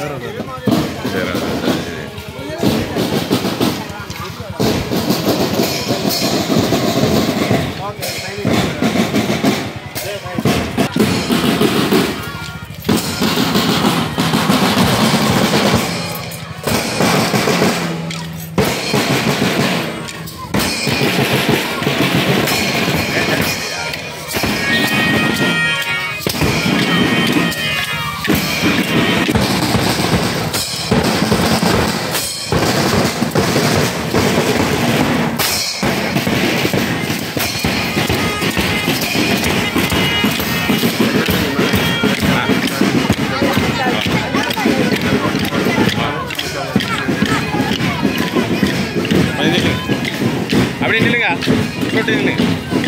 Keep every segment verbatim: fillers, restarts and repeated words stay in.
அப்படி நில்லுங்க போட்டு நில்லுங்க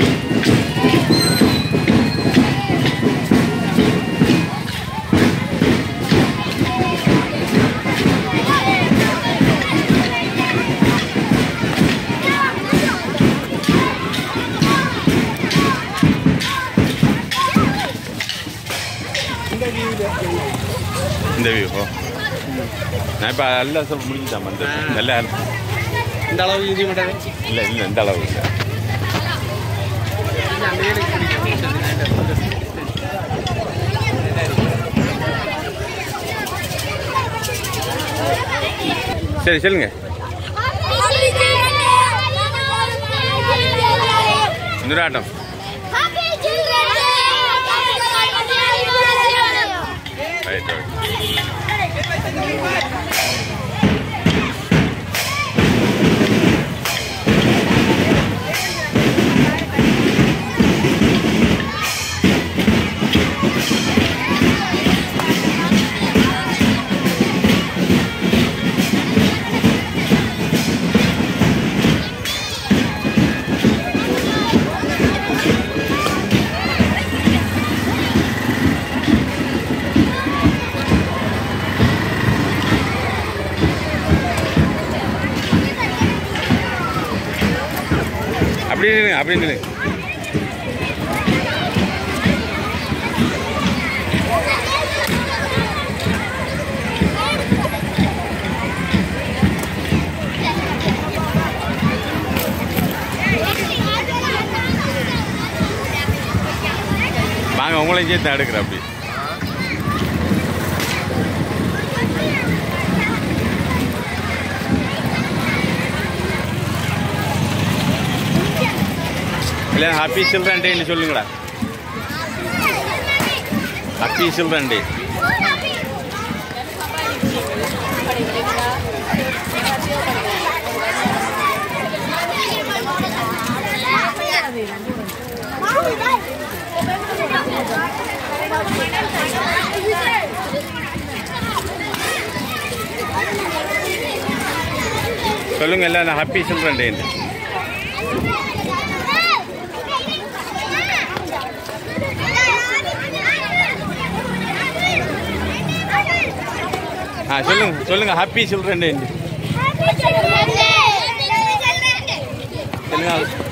இந்த வியூ நான் இப்போ எல்லாம் சொல்ல முடிஞ்சுதான் வந்து நல்லா இந்த அளவு இது மட்டும் இல்லை இல்லை இந்த அளவு இல்லை சரி சொல்லுங்க இன்னொரு ஆட்டம் ரைட் ரைட் அப்படி நில்லுங்க அப்படி நில்லுங்க வாங்க உங்களையும் சேர்த்து எடுக்கிறேன் அப்படி இல்லை ஹாப்பி சில்ட்ரன் டேன்னு சொல்லுங்கடா ஹாப்பி சில்ட்ரன் டே சொல்லுங்க எல்லாம் ஹாப்பி சில்ட்ரன் டேன்னு हाँ சொல்லுங்க சொல்லுங்க ஹாப்பி சில்ட்ரன் டே சொல்லுங்க